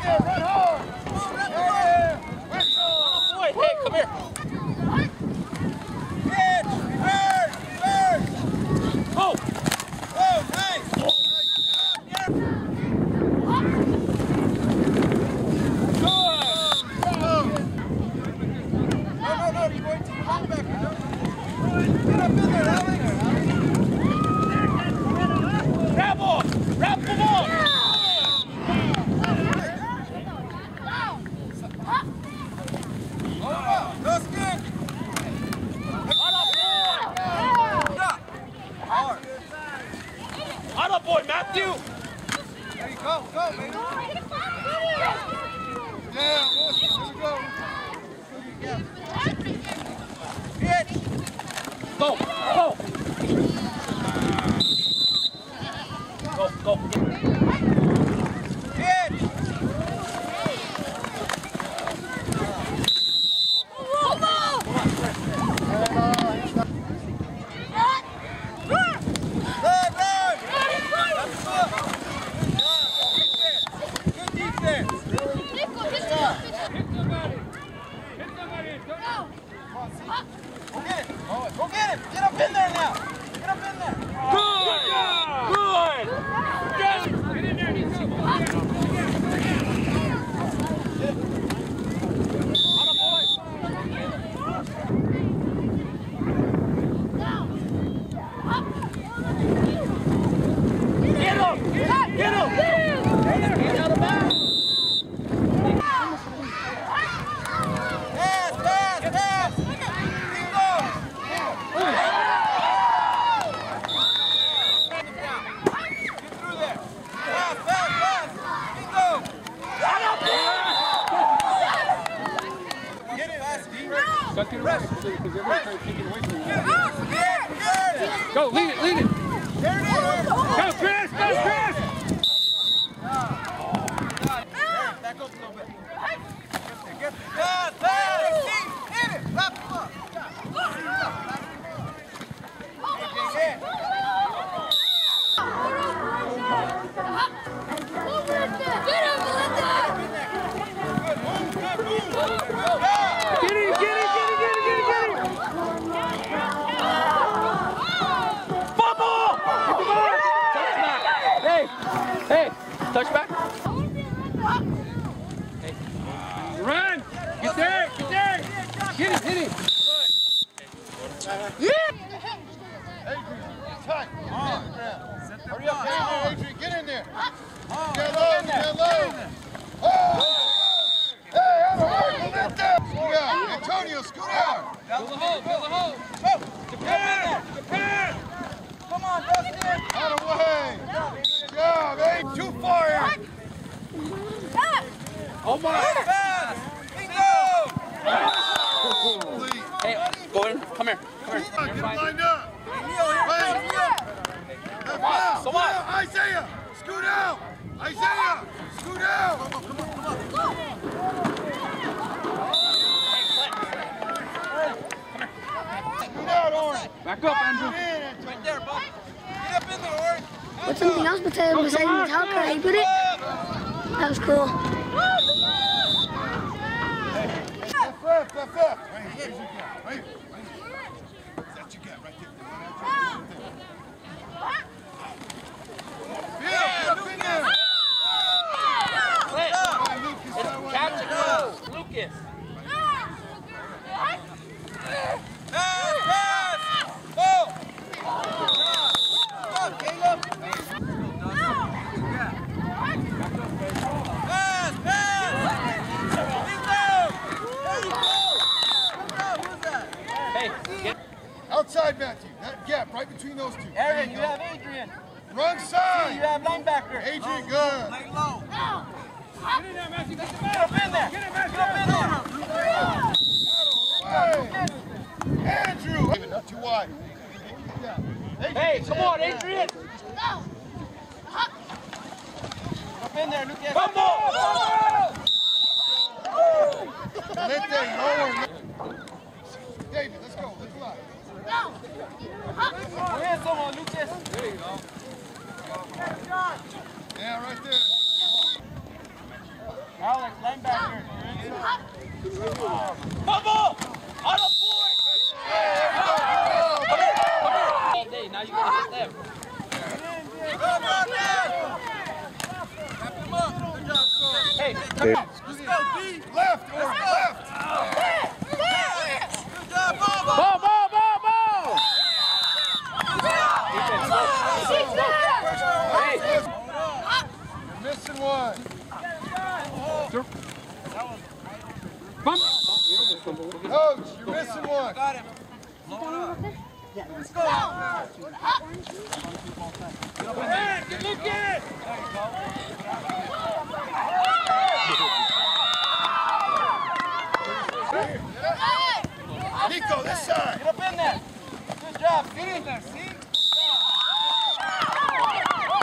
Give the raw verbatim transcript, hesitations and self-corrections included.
there, run hard. Yeah. Boy, hey, come here. Pitch, bird, bird. Go. Oh, nice. Yeah. No, no, no, you're going to the linebacker. Get up in there, Alex. Grab ball. Grab the ball. That's good. Auto boy, Matthew. There you go, go, baby. Yeah, Wilson, here we go. Pitch. Go, go. Go, go. Pitch. Go get him! Get up in there now! Get up in there! Good! Good! Yes! Get in there, Nico! On a boy! Get him! Get him! Get out of bounds! Pass! Pass! Pass! Nico! Suck it around because everyone's trying to take it away from you. Go, lead it, lead it. There it is. Go, Chris, go, Chris. Back up a little bit. Get the pass, pass. Hit it. Left foot. Touchback. Hey. Run! Get there! Get there! Hit it! Hit it! Yeah! Tight. Hurry up, Adrian. Get in there. Get low. Get low. Oh! Hey, I'm a work. Scoot out. Antonio, scoot out. Fill the hole. Fill the hole. Japan! Japan! Come on, Dustin. Out of the way. Good job, eh? Too far in. Oh my! Pass! Bingo! Hey, go in. Come here. Come here. Get lined up. Wait. Pass. Come on. Isaiah, scoot out. Isaiah, scoot out. Scoot out, Orange. Back up, Andrew. Right there, bud. Get up in there, Orange. What's something else besides besides Metallica? How you put it? That was cool. Left, left, left, left. Right here, right here. That's what you got right there. Yeah, get up in there. Catch and go. Lucas. Pass, pass. Go. Stop, Caleb. Pass, pass. Bingo. There you go. Good job. Who's that? Hey, get. Outside, Matthew. That gap right between those two. Aaron, you have Adrian. Wrong side. You have linebacker. Adrian, good. Lay low. Get in there, Matthew. Get the Get up in there. Get it, Get up in there. Hey. Andrew. Not too wide. Hey, come on, Adrian. Up in there, Lucas. Come on. Let that lower. David, let's go. Let's fly. Come here, someone, Lucas. There you go. Yeah, right there. Alex, linebacker. Bubble! On a point! All day, now you gotta hit them. Come on, man! Wrap him up. Good job, Scott. Hey, come on. Let's go, D. Left, or left. Good job, Bubble! Ball, ball, ball, ball! You're missing one. Bump. Coach, you're missing one. Got him. Blow it up. Let's go. Hey, get look at it. Nico, this side. Get up in there. Good job. Get in there. See?